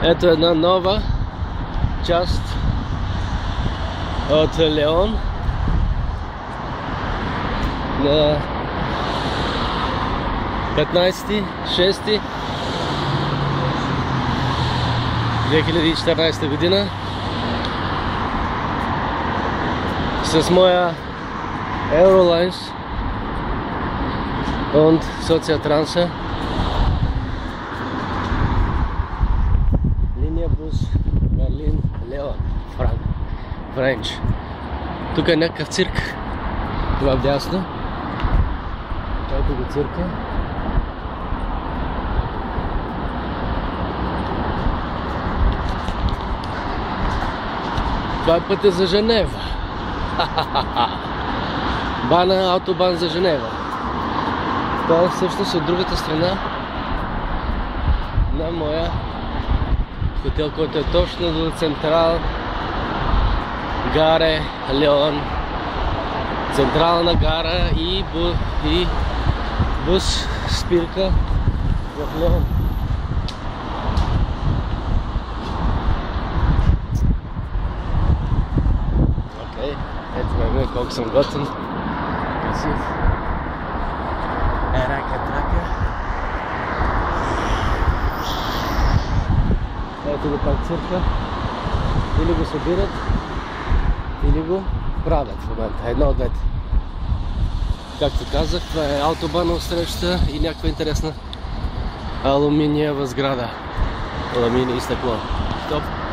Ето една нова част от Леон на 15.06.2014 година с моя Eurolines und Soziatransa линия бус Берлин Леон Френч. Тук е някакъв цирк. Това вдясно. Ето го цирка. Това е пътя за Женева. Бана, автобан за Женева. Това е всъщност от другата страна на моя хотел, който е точно до Централ Гаре Леон. Централна гара и бус спирка в Леон. Окей, ето ме колко съм готин. Красив. Рака-трака. Ето го пак цирка. Или го събират, или го правят в момента. Едно от двете. Както казах, това е автобана отсреща и някаква интересна алуминиева сграда. Алуминий и стъкло. Стоп.